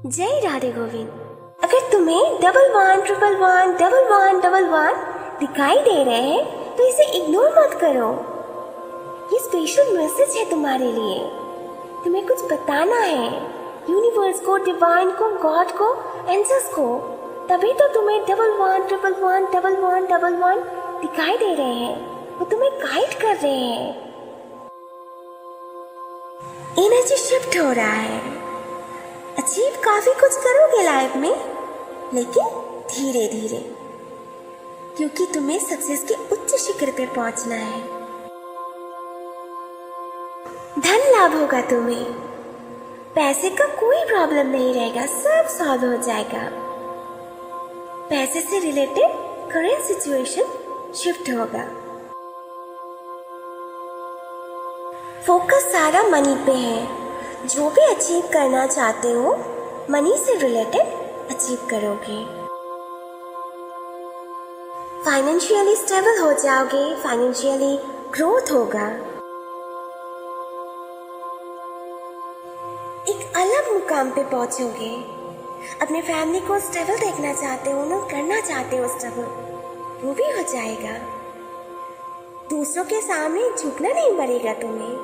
जय राधे गोविंद। अगर तुम्हें 11111111 दिखाई दे रहे हैं तो इसे इग्नोर मत करो। ये स्पेशल मैसेज है तुम्हारे लिए। तुम्हें कुछ बताना है यूनिवर्स को, डिवाइन को, गॉड को, एंजल्स को। तभी तो तुम्हें 11111111 दिखाई दे रहे हैं। वो तुम्हें गाइड कर रहे हैं। एनर्जी शिफ्ट हो रहा है। अचीव काफी कुछ करोगे लाइफ में, लेकिन धीरे धीरे, क्योंकि तुम्हें सक्सेस के उच्च शिखर पे पहुंचना है। धन लाभ होगा तुम्हें। पैसे का कोई प्रॉब्लम नहीं रहेगा, सब सॉल्व हो जाएगा। पैसे से रिलेटेड करंट सिचुएशन शिफ्ट होगा। फोकस सारा मनी पे है। जो भी अचीव करना चाहते हो, मनी से रिलेटेड अचीव करोगे। फाइनेंशियली स्टेबल हो जाओगे, फाइनेंशियली ग्रोथ होगा। एक अलग मुकाम पे पहुंचोगे। अपने फैमिली को स्टेबल देखना चाहते हो ना, करना चाहते हो स्टेबल, वो भी हो जाएगा। दूसरों के सामने झुकना नहीं पड़ेगा तुम्हें।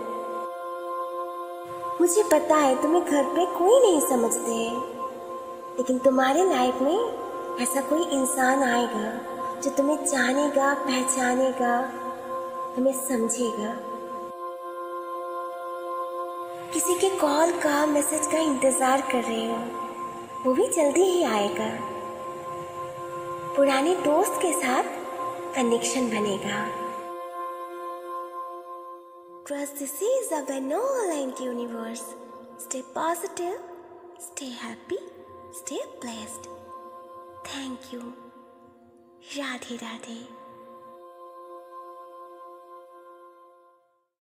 मुझे पता है तुम्हें घर पे कोई नहीं समझते है, लेकिन तुम्हारे लाइफ में ऐसा कोई इंसान आएगा जो तुम्हें जानेगा, पहचानेगा, तुम्हें समझेगा। किसी के कॉल का, मैसेज का इंतजार कर रहे हो, वो भी जल्दी ही आएगा। पुराने दोस्त के साथ कनेक्शन बनेगा। Trust this is a benevolent universe. Stay positive, stay happy, stay blessed. Thank you. Radhe Radhe.